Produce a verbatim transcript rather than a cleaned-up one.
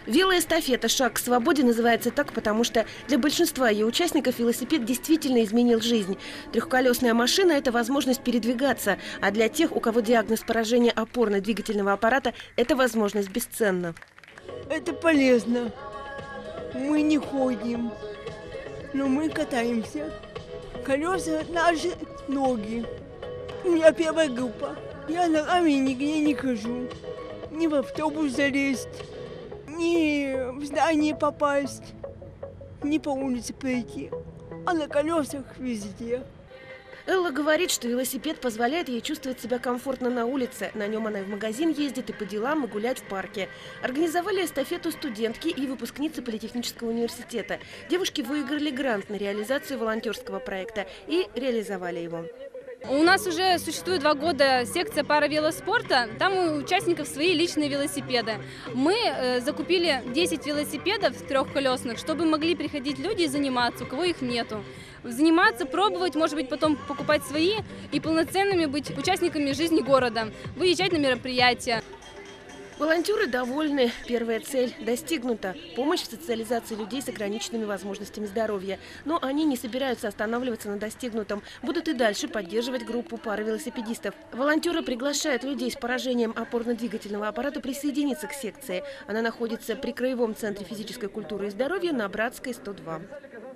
Велоэстафета «Шаг к свободе» называется так, потому что для большинства ее участников велосипед действительно изменил жизнь. Трехколесная машина – это возможность передвигаться, а для тех, у кого диагноз поражения опорно-двигательного аппарата, эта возможность бесценна. Это полезно. Мы не ходим, но мы катаемся. Колеса – наши ноги. У меня первая группа. Я ногами нигде не хожу. Ни в автобус залезть, ни в здание попасть, ни по улице пройти, а на колесах везде. Элла говорит, что велосипед позволяет ей чувствовать себя комфортно на улице. На нем она и в магазин ездит, и по делам, и гулять в парке. Организовали эстафету студентки и выпускницы Политехнического университета. Девушки выиграли грант на реализацию волонтерского проекта и реализовали его. У нас уже существует два года секция паравелоспорта, там у участников свои личные велосипеды. Мы э, закупили десять велосипедов трехколесных, чтобы могли приходить люди и заниматься, у кого их нету. Заниматься, пробовать, может быть, потом покупать свои и полноценными быть участниками жизни города, выезжать на мероприятия. Волонтеры довольны. Первая цель достигнута. Помощь в социализации людей с ограниченными возможностями здоровья. Но они не собираются останавливаться на достигнутом. Будут и дальше поддерживать группу паравелосипедистов. Волонтеры приглашают людей с поражением опорно-двигательного аппарата присоединиться к секции. Она находится при Краевом центре физической культуры и здоровья на Братской, сто два.